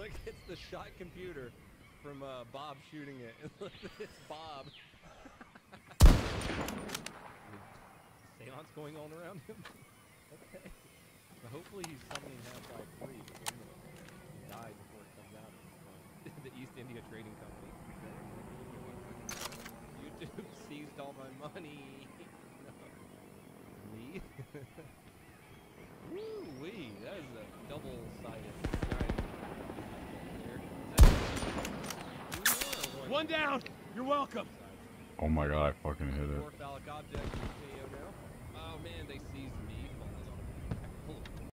Look, it's the shot computer from Bob shooting it. It's Bob. Seance going on around him. Okay. But hopefully he's summoning Half-Life 3 before he dies before it comes out. The East India Trading Company. YouTube seized all my money. Me? Woo-wee, that is a double-sided strike. One down! You're welcome! Oh my god, I fucking hit it. More phallic objects in the video now. Oh man, they seized